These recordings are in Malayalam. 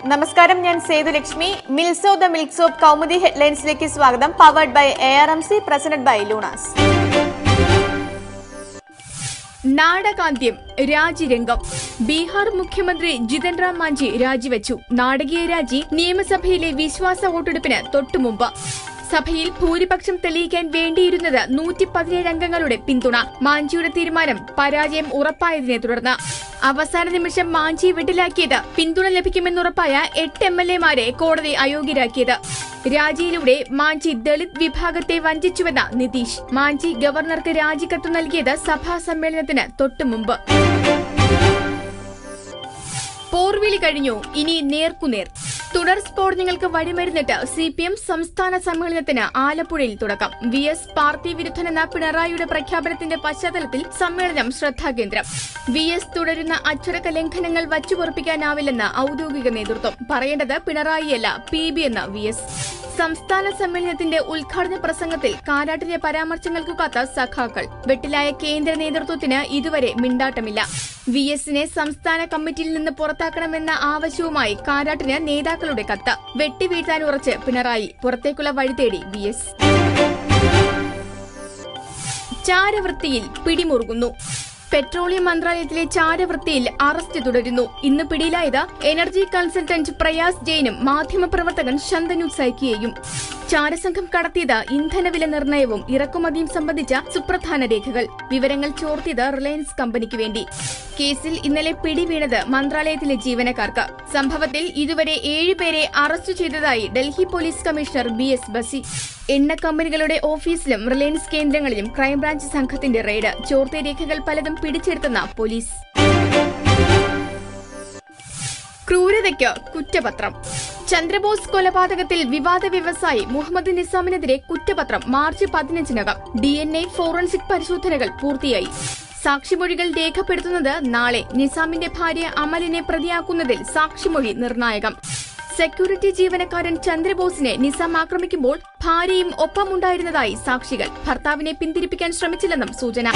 നമസ്കാരം, ഞാൻ Sethulakshmi. Milso the milk soap Kaumudi ഹെഡ്ലൈൻസിലേക്ക് സ്വാഗതം. Powered by ARMC, presented by Lunas. നാടകാന്ത്യം, രാജിരംഗം. ബീഹാർ മുഖ്യമന്ത്രി ജിതൻ റാം മാഞ്ചി രാജിവെച്ചു. നാടകീയ രാജി നിയമസഭയിലെ വിശ്വാസ വോട്ടെടുപ്പിന് തൊട്ടുമുമ്പ്. സഭയിൽ ഭൂരിപക്ഷം തെളിയിക്കാൻ വേണ്ടിയിരുന്നത് 117 അംഗങ്ങളുടെ പിന്തുണ. മാഞ്ചിയുടെ തീരുമാനം പരാജയം ഉറപ്പായതിനെ തുടർന്ന് അവസാന നിമിഷം മാഞ്ചി വെട്ടിലാക്കിയത് പിന്തുണ ലഭിക്കുമെന്നുറപ്പായ 8 MLA-മാരെ കോടതി അയോഗ്യരാക്കിയത്. രാജിയിലൂടെ മാഞ്ചി ദളിത് വിഭാഗത്തെ വഞ്ചിച്ചുവെന്ന നിതീഷ്. മാഞ്ചി ഗവർണർക്ക് രാജിക്കത്ത് നൽകിയത് സഭാ സമ്മേളനത്തിന് തൊട്ടുമുമ്പ്. പോർവിളി കഴിഞ്ഞു, ഇനി നേർക്കുനേർ. തുടർ സ്ഫോടനങ്ങൾക്ക് വഴിമരുന്നിട്ട് CPM സംസ്ഥാന സമ്മേളനത്തിന് ആലപ്പുഴയിൽ തുടക്കം. VS പാർട്ടി വിരുദ്ധനെന്ന പിണറായിയുടെ പ്രഖ്യാപനത്തിന്റെ പശ്ചാത്തലത്തിൽ സമ്മേളനം ശ്രദ്ധാകേന്ദ്രം. VS തുടരുന്ന അച്ചടക്ക ലംഘനങ്ങൾ വച്ചുപൊറപ്പിക്കാനാവില്ലെന്ന് ഔദ്യോഗിക നേതൃത്വം. പറയേണ്ടത് പിണറായിയല്ല, PB എന്ന VS. സംസ്ഥാന സമ്മേളനത്തിന്റെ ഉദ്ഘാടന പ്രസംഗത്തിൽ കാരാട്ടിലെ പരാമർശങ്ങൾക്ക് കാത്ത സഖാക്കൾ. വെട്ടിലായ കേന്ദ്ര നേതൃത്വത്തിന് ഇതുവരെ മിണ്ടാട്ടമില്ല. VS-നെ സംസ്ഥാന കമ്മിറ്റിയിൽ നിന്ന് പുറത്താക്കണമെന്ന ആവശ്യവുമായി കാരാട്ടിന് നേതാക്കളുടെ കത്ത്. വെട്ടിവീഴ്ത്താൻ ഉറച്ച് പിണറായി, പുറത്തേക്കുള്ള വഴി തേടി VS. ചാരവൃത്തിയിൽ പിടിമുറുകുന്നു. പെട്രോളിയം മന്ത്രാലയത്തിലെ ചാരവൃത്തിയിൽ അറസ്റ്റ് തുടരുന്നു. ഇന്ന് പിടിയിലായത് എനർജി കൺസൾട്ടന്റ് പ്രയാസ് ജെയിനും മാധ്യമപ്രവർത്തകൻ ശന്തനു സൈക്കിയെയും. ചാരസംഘം കടത്തിയത് ഇന്ധനവില നിർണയവും ഇറക്കുമതിയും സംബന്ധിച്ച സുപ്രധാന രേഖകൾ. വിവരങ്ങൾ ചോർത്തിയത് റിലയൻസ് കമ്പനിക്ക് വേണ്ടി. കേസിൽ ഇന്നലെ പിടിവീണത് മന്ത്രാലയത്തിലെ ജീവനക്കാർക്ക്. സംഭവത്തിൽ ഇതുവരെ 7 പേരെ അറസ്റ്റ് ചെയ്തതായി Delhi police commissioner BS Bassi. എണ്ണ കമ്പനികളുടെ ഓഫീസിലും റിലയൻസ് കേന്ദ്രങ്ങളിലും ക്രൈംബ്രാഞ്ച് സംഘത്തിന്റെ റെയ്ഡ്. ചോർത്തിയ രേഖകൾ പലതും പിടിച്ചെടുത്തെന്ന പോലീസ്. ക്രൂരതയ്ക്ക് കുറ്റപത്രം. ചന്ദ്രബോസ് കൊലപാതകത്തിൽ വിവാദ വ്യവസായി മുഹമ്മദ് നിസാമിനെതിരെ കുറ്റപത്രം മാർച്ച് 15-നകം. DNA ഫോറൻസിക് പരിശോധനകൾ പൂർത്തിയായി. സാക്ഷിമൊഴികൾ രേഖപ്പെടുത്തുന്നത് നാളെ. നിസാമിന്റെ ഭാര്യ അമലിനെ പ്രതിയാക്കുന്നതിൽ സാക്ഷിമൊഴി നിർണായകം. സെക്യൂരിറ്റി ജീവനക്കാരൻ ചന്ദ്രബോസിനെ നിസാം ആക്രമിക്കുമ്പോൾ ഭാര്യയും ഒപ്പമുണ്ടായിരുന്നതായി സാക്ഷികൾ. ഭർത്താവിനെ പിന്തിരിപ്പിക്കാൻ ശ്രമിച്ചില്ലെന്നും സൂചന.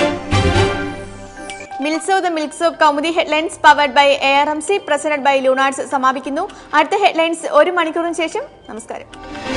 Milso the milk soap Kaumudi headlines powered by ARMC, presented by Lunas സമാപിക്കുന്നു. അടുത്ത ഹെഡ്ലൈൻസ് 1 മണിക്കൂറിന് ശേഷം. നമസ്കാരം.